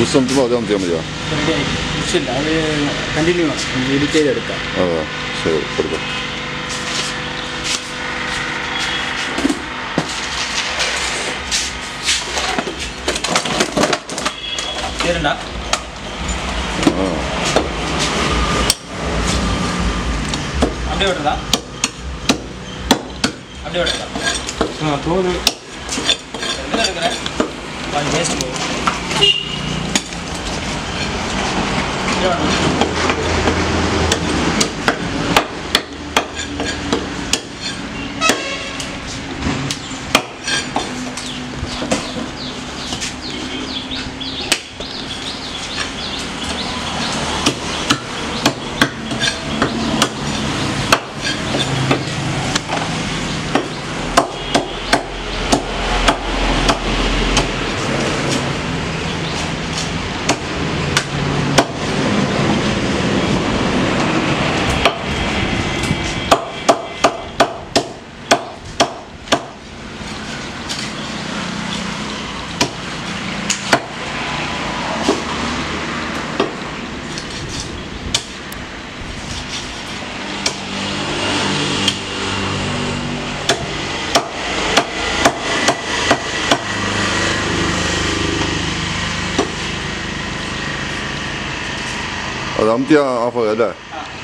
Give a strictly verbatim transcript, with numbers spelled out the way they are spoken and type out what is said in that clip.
ബുസ്സംത്തുമ്പോൾ അത് അമർത്തിയാൽ മതിയോ? ബുസ്സില്ല, അത് കണ്ടിന്യൂ ആണ്, എഡിറ്റ് ചെയ്തെടുക്കാം. അതെ, ശരി, കൊടുക്കാം. சரிண்ணா. ஆ, அப்படியே விட்டுறதா? அப்படியே விட்டுறதா? ஆ, போகுது. எதில் எடுக்கிறேன்? கொஞ்சம் வேஸ்ட் போகும். അത് അമർത്തിയാൽ ഓഫ് ആകും അല്ലേ?